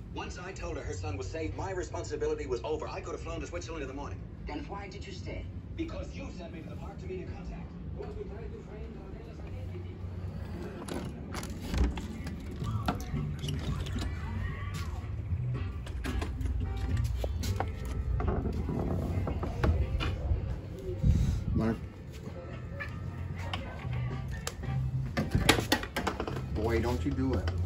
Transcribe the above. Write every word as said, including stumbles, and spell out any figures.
Once I told her her son was safe, my responsibility was over. I could have flown to Switzerland in the morning. Then why did you stay? Because you sent me to the park to meet a contact. Mark. Boy, don't you do it.